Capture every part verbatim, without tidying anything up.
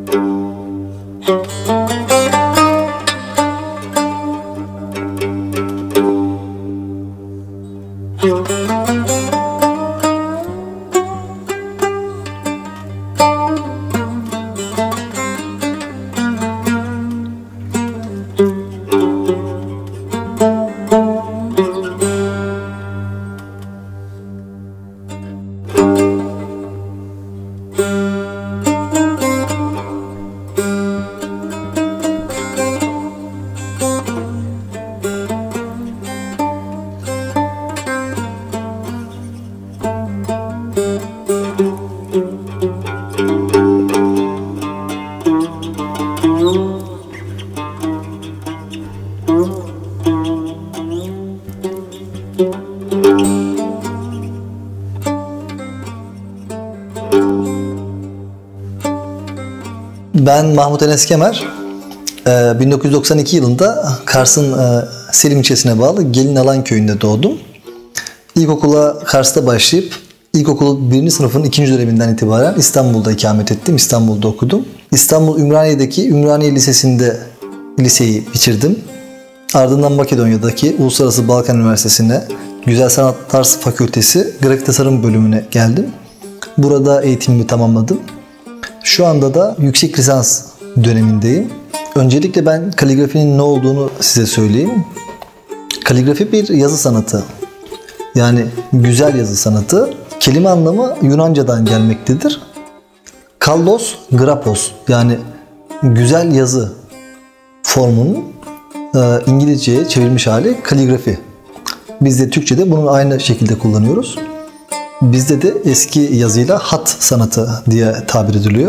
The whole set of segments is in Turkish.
Ben Mahmut Enes Kemer. bin dokuz yüz doksan iki yılında Kars'ın Selim ilçesine bağlı Gelinalan köyünde doğdum. İlkokula Kars'ta başlayıp ilkokul birinci sınıfın ikinci döneminden itibaren İstanbul'da ikamet ettim. İstanbul'da okudum. İstanbul Ümraniye'deki Ümraniye Lisesi'nde liseyi bitirdim. Ardından Makedonya'daki Uluslararası Balkan Üniversitesi'ne Güzel Sanatlar Fakültesi Grafik Tasarım bölümüne geldim. Burada eğitimimi tamamladım. Şu anda da yüksek lisans dönemindeyim. Öncelikle ben kaligrafinin ne olduğunu size söyleyeyim. Kaligrafi bir yazı sanatı. Yani güzel yazı sanatı. Kelime anlamı Yunanca'dan gelmektedir. Kallos, grapos yani güzel yazı formunun e, İngilizceye çevirmiş hali kaligrafi. Biz de Türkçe'de bunu aynı şekilde kullanıyoruz. Bizde de eski yazıyla hat sanatı diye tabir ediliyor.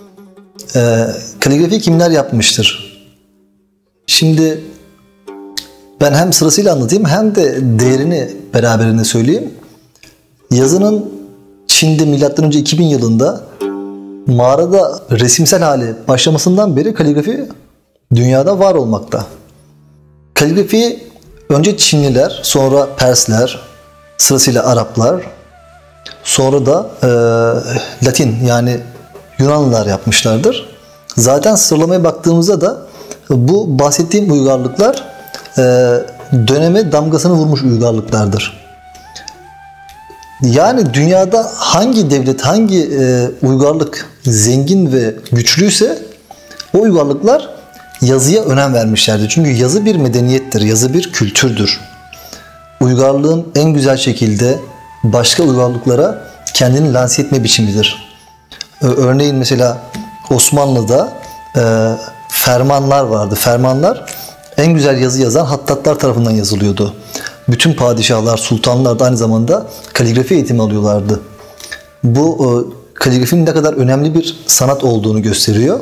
E, kaligrafi kimler yapmıştır? Şimdi ben hem sırasıyla anlatayım hem de değerini beraberinde söyleyeyim. Yazının Çin'de milattan önce iki bin yılında mağarada resimsel hale başlamasından beri kaligrafi dünyada var olmakta. Kaligrafiyi önce Çinliler, sonra Persler, sırasıyla Araplar, sonra da e, Latin yani Yunanlılar yapmışlardır. Zaten sıralamaya baktığımızda da bu bahsettiğim uygarlıklar e, döneme damgasını vurmuş uygarlıklardır. Yani dünyada hangi devlet, hangi e, uygarlık zengin ve güçlüyse o uygarlıklar yazıya önem vermişlerdir. Çünkü yazı bir medeniyettir, yazı bir kültürdür. Uygarlığın en güzel şekilde başka uygarlıklara kendini lanse etme biçimidir. Örneğin mesela Osmanlı'da e, fermanlar vardı. Fermanlar en güzel yazı yazan hattatlar tarafından yazılıyordu. Bütün padişahlar, sultanlar da aynı zamanda kaligrafi eğitimi alıyorlardı. Bu e, kaligrafinin ne kadar önemli bir sanat olduğunu gösteriyor.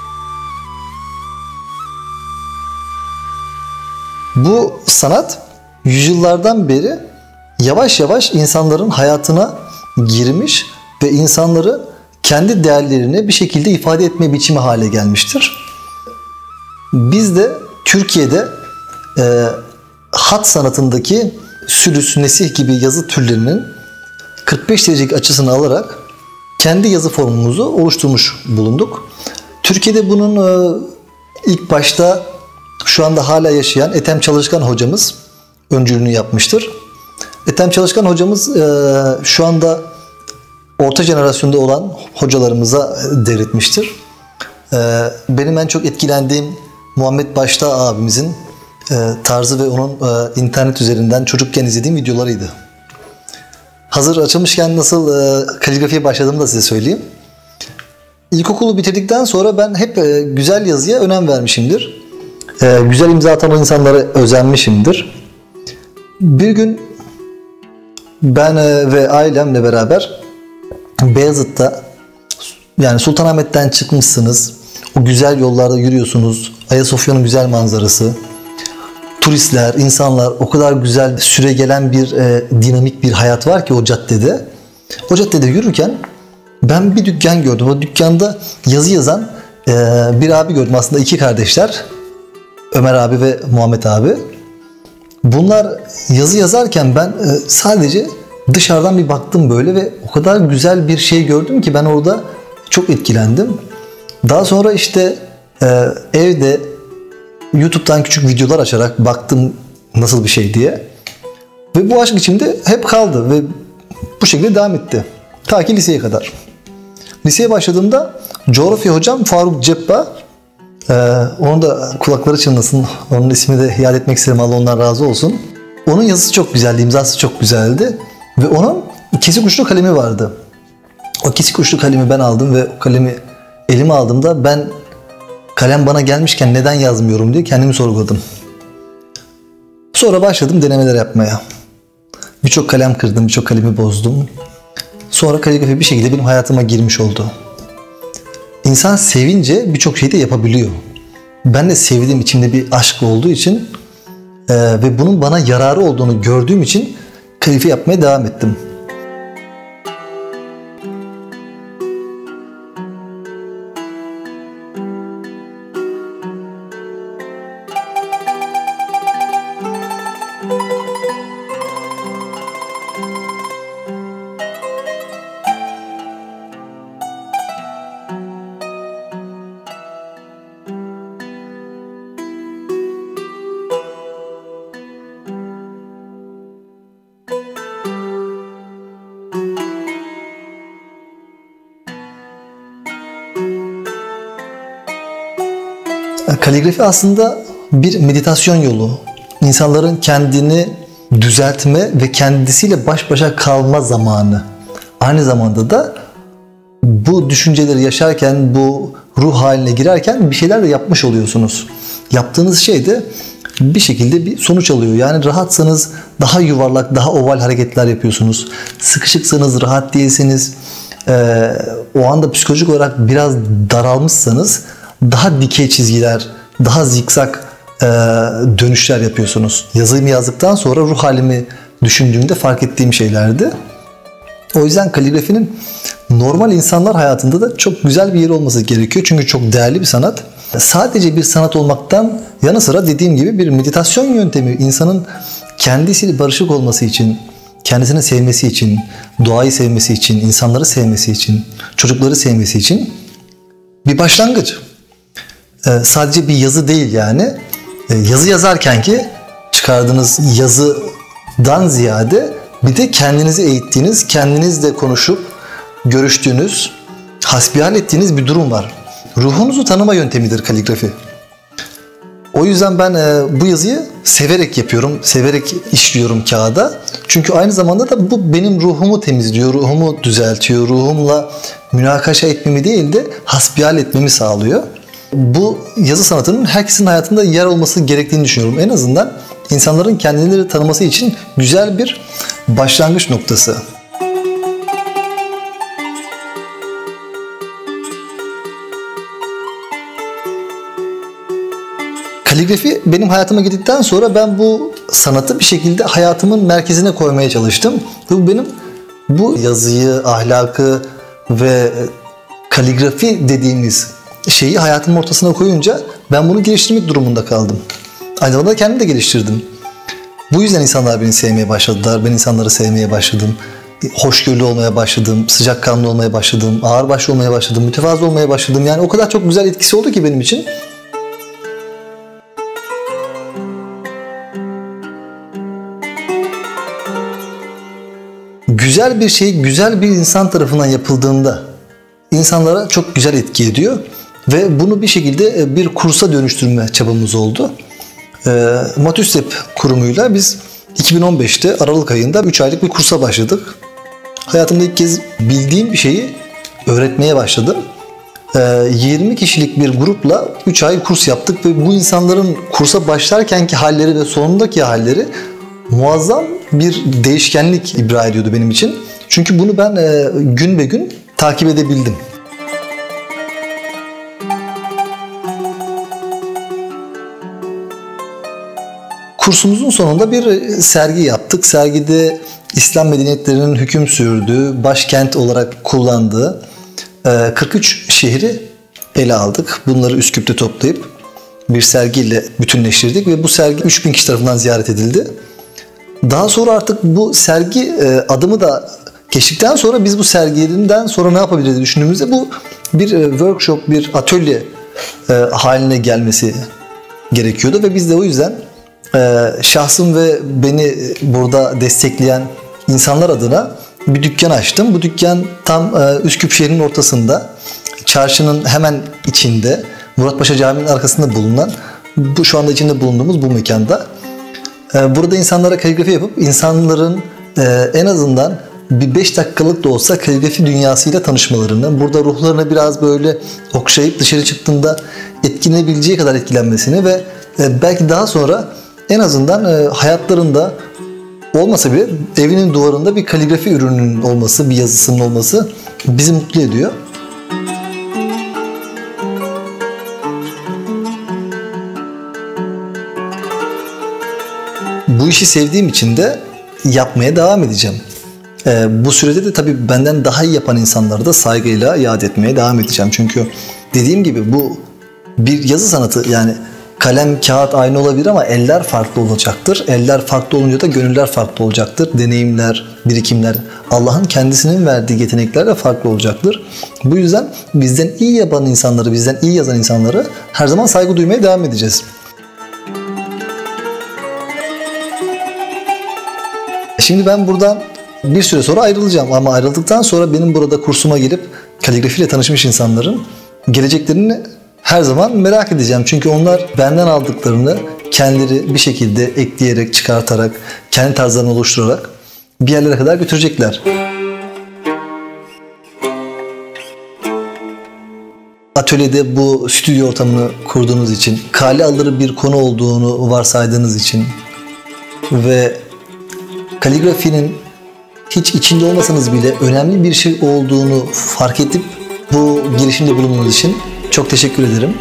Bu sanat yüzyıllardan beri yavaş yavaş insanların hayatına girmiş ve insanları kendi değerlerini bir şekilde ifade etme biçimi hale gelmiştir. Biz de Türkiye'de e, hat sanatındaki sülüs, nesih gibi yazı türlerinin kırk beş derecelik açısını alarak kendi yazı formumuzu oluşturmuş bulunduk. Türkiye'de bunun e, ilk başta şu anda hala yaşayan Ethem Çalışkan hocamız öncülüğünü yapmıştır. Ethem Çalışkan hocamız e, şu anda orta jenerasyonda olan hocalarımıza devretmiştir. E, benim en çok etkilendiğim Muhammed Başta abimizin e, tarzı ve onun e, internet üzerinden çocukken izlediğim videolarıydı. Hazır açılmışken nasıl e, kaligrafiye başladığımı da size söyleyeyim. İlkokulu bitirdikten sonra ben hep e, güzel yazıya önem vermişimdir. E, güzel imza atan o insanlara özenmişimdir. Bir gün ben e, ve ailemle beraber Beyazıt'ta, yani Sultanahmet'ten çıkmışsınız, o güzel yollarda yürüyorsunuz, Ayasofya'nın güzel manzarası, turistler, insanlar, o kadar güzel süregelen bir e, dinamik bir hayat var ki o caddede. O caddede yürürken ben bir dükkan gördüm. O dükkanda yazı yazan e, bir abi gördüm. Aslında iki kardeşler, Ömer abi ve Muhammed abi. Bunlar yazı yazarken ben e, sadece dışarıdan bir baktım böyle ve o kadar güzel bir şey gördüm ki ben orada çok etkilendim. Daha sonra işte e, evde YouTube'dan küçük videolar açarak baktım nasıl bir şey diye. Ve bu aşk içimde hep kaldı ve bu şekilde devam etti. Ta ki liseye kadar. Liseye başladığımda coğrafya hocam Faruk Ceppa, e, onun da kulakları çınlasın, onun ismini de iade etmek isterim, Allah ondan razı olsun. Onun yazısı çok güzeldi, imzası çok güzeldi ve onun kesik uçlu kalemi vardı. O kesik uçlu kalemi ben aldım ve o kalemi elime aldığımda ben kalem bana gelmişken neden yazmıyorum diye kendimi sorguladım. Sonra başladım denemeler yapmaya. Birçok kalem kırdım, birçok kalemi bozdum. Sonra kaligrafi bir şekilde benim hayatıma girmiş oldu. İnsan sevince birçok şey de yapabiliyor. Ben de sevdiğim, içimde bir aşk olduğu için e, ve bunun bana yararı olduğunu gördüğüm için kaligrafi yapmaya devam ettim. Kaligrafi aslında bir meditasyon yolu. İnsanların kendini düzeltme ve kendisiyle baş başa kalma zamanı. Aynı zamanda da bu düşünceleri yaşarken, bu ruh haline girerken bir şeyler de yapmış oluyorsunuz. Yaptığınız şey de bir şekilde bir sonuç alıyor. Yani rahatsanız daha yuvarlak, daha oval hareketler yapıyorsunuz. Sıkışıksanız, rahat değilseniz, e, o anda psikolojik olarak biraz daralmışsanız daha dikey çizgiler, daha zikzak e, dönüşler yapıyorsunuz. Yazımı yazdıktan sonra ruh halimi düşündüğümde fark ettiğim şeylerdi. O yüzden kaligrafinin normal insanlar hayatında da çok güzel bir yeri olması gerekiyor. Çünkü çok değerli bir sanat. Sadece bir sanat olmaktan yanı sıra dediğim gibi bir meditasyon yöntemi. İnsanın kendisiyle barışık olması için, kendisini sevmesi için, doğayı sevmesi için, insanları sevmesi için, çocukları sevmesi için bir başlangıç. Ee, sadece bir yazı değil yani. Ee, yazı yazarken ki çıkardığınız yazıdan ziyade bir de kendinizi eğittiğiniz, kendinizle konuşup görüştüğünüz, hasbihal ettiğiniz bir durum var. Ruhunuzu tanıma yöntemidir kaligrafi. O yüzden ben e, bu yazıyı severek yapıyorum, severek işliyorum kağıda. Çünkü aynı zamanda da bu benim ruhumu temizliyor, ruhumu düzeltiyor, ruhumla münakaşa etmemi değil de hasbihal etmemi sağlıyor. Bu yazı sanatının herkesin hayatında yer olması gerektiğini düşünüyorum. En azından insanların kendileri tanıması için güzel bir başlangıç noktası. Kaligrafi benim hayatıma girdikten sonra ben bu sanatı bir şekilde hayatımın merkezine koymaya çalıştım. Ve bu benim bu yazıyı, ahlakı ve kaligrafi dediğimiz şeyi hayatımın ortasına koyunca ben bunu geliştirmek durumunda kaldım. Aynı zamanda kendimi de geliştirdim. Bu yüzden insanlar beni sevmeye başladılar. Ben insanları sevmeye başladım. Hoşgörülü olmaya başladım. Sıcakkanlı olmaya başladım. Ağırbaşlı olmaya başladım. Mütevazı olmaya başladım. Yani o kadar çok güzel etkisi oldu ki benim için. Güzel bir şey, güzel bir insan tarafından yapıldığında insanlara çok güzel etki ediyor. Ve bunu bir şekilde bir kursa dönüştürme çabamız oldu. E, Matüstep kurumuyla biz iki bin on beşte Aralık ayında üç aylık bir kursa başladık. Hayatımda ilk kez bildiğim bir şeyi öğretmeye başladım. E, yirmi kişilik bir grupla üç ay kurs yaptık ve bu insanların kursa başlarkenki halleri ve sonundaki halleri muazzam bir değişkenlik ibra ediyordu benim için. Çünkü bunu ben e, gün be gün takip edebildim. Kursumuzun sonunda bir sergi yaptık. Sergide İslam medeniyetlerinin hüküm sürdüğü, başkent olarak kullandığı kırk üç şehri ele aldık. Bunları Üsküp'te toplayıp bir sergiyle bütünleştirdik ve bu sergi üç bin kişi tarafından ziyaret edildi. Daha sonra artık bu sergi adımı da geçtikten sonra biz bu sergiden sonra ne yapabiliriz düşündüğümüzde bu bir e, workshop, bir atölye e, haline gelmesi gerekiyordu ve biz de o yüzden e, şahsım ve beni burada destekleyen insanlar adına bir dükkan açtım. Bu dükkan tam e, Üsküp şehrinin ortasında, çarşının hemen içinde, Muratpaşa Camii'nin arkasında bulunan, bu şu anda içinde bulunduğumuz bu mekanda. E, burada insanlara kaligrafi yapıp insanların e, en azından bir beş dakikalık da olsa kaligrafi dünyasıyla tanışmalarını, burada ruhlarını biraz böyle okşayıp dışarı çıktığında etkilenebileceği kadar etkilenmesini ve e, belki daha sonra en azından e, hayatlarında olmasa bile evinin duvarında bir kaligrafi ürününün olması, bir yazısının olması bizi mutlu ediyor. Bu işi sevdiğim için de yapmaya devam edeceğim. Ee, bu sürede de tabii benden daha iyi yapan insanları da saygıyla yad etmeye devam edeceğim. Çünkü dediğim gibi bu bir yazı sanatı, yani kalem, kağıt aynı olabilir ama eller farklı olacaktır. Eller farklı olunca da gönüller farklı olacaktır. Deneyimler, birikimler, Allah'ın kendisinin verdiği yetenekler de farklı olacaktır. Bu yüzden bizden iyi yapan insanları, bizden iyi yazan insanları her zaman saygı duymaya devam edeceğiz. Şimdi ben buradan bir süre sonra ayrılacağım ama ayrıldıktan sonra benim burada kursuma gelip kaligrafiyle tanışmış insanların geleceklerini her zaman merak edeceğim. Çünkü onlar benden aldıklarını kendileri bir şekilde ekleyerek, çıkartarak, kendi tarzlarını oluşturarak bir yerlere kadar götürecekler. Atölyede bu stüdyo ortamını kurduğunuz için, kale alırı bir konu olduğunu varsaydığınız için ve kaligrafinin hiç içinde olmasanız bile önemli bir şey olduğunu fark edip bu girişimde bulunduğunuz için çok teşekkür ederim.